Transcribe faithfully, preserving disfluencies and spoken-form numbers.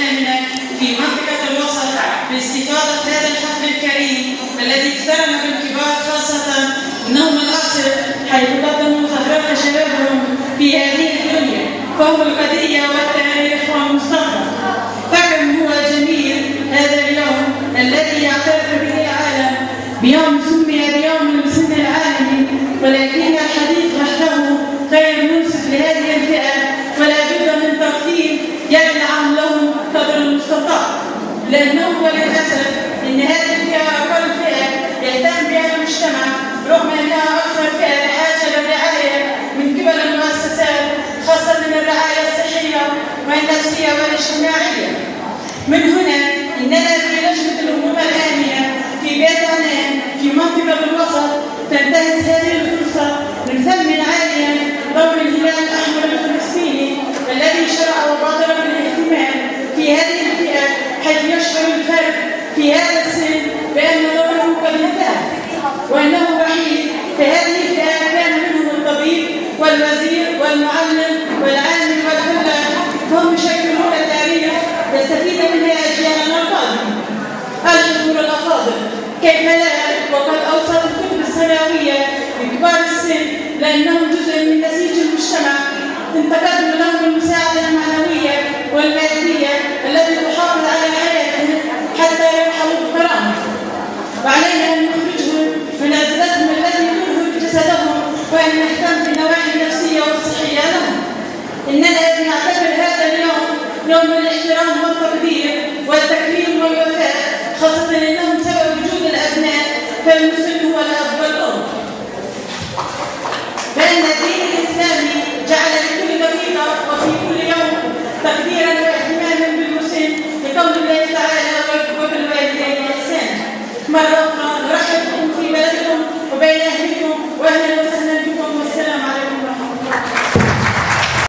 والآمنة في منطقة الوسط باستفادة هذا الحفل الكريم الذي اقترن بالكبار، خاصة أنهم الأقصر حيث قدموا زهرات شبابهم في هذه الدنيا، فهم القضية والتاريخ والمستقبل. فكم هو جميل هذا اليوم الذي يعترف به العالم بيوم سمي بيوم السن العالمي، ولكن الحديث وحده غير منصف لهذه الفئة، فلا بد من تقديم يدعم لهم قدر المستطاع، لأنه وللأسف أن هذه الفئة أقل فئة يهتم بها المجتمع، رغم أنها أكثر فئة بحاجة للرعاية من قبل المؤسسات، خاصة من الرعاية الصحية والنفسية والاجتماعية. من هنا إننا في لجنة الأمومة الآمنة في بيت عنان في منطقة الوسط تنتهز هذه الفرصة نثمن عاليا دور الهلال الأحمر الفلسطيني الذي شرع وبادر بالاهتمام في هذه الفئة، حيث يشعر الفرد في هذا السن بأن دوره قد انتهى، وأنه وحيد في هذه الفئة كان منهم الطبيب والوزير والمعلم والعالم والفلاح، فهم يشكلون تاريخ يستفيد منها أجيالنا القادمة. الحضور الأفاضل، كيف لا وقد أوصت الكتب السماوية لكبار السن لأنهم جزء من نسيج المجتمع، تقدم لهم المساعدة المعنوية والمادية التي تحافظ على حياتهم حتى يرحلوا بكرامة، وعلينا أن نخرجهم من عزلتهم التي ترهق جسدهم وأن نهتم بالنواحي النفسية والصحية لهم. إننا نعتبر هذا اليوم يوم الاحترام والتقدير والتكريم والوفاء، خاصة أنهم سبب وجود الأبناء، فالمسلم هو الأب والأم. فإن الدين الإسلامي جعل لكل دقيقة وفي كل يوم تقديرا واهتماما بالمسلم، لقول الله تعالى وبالوالدين إحسانا. مرة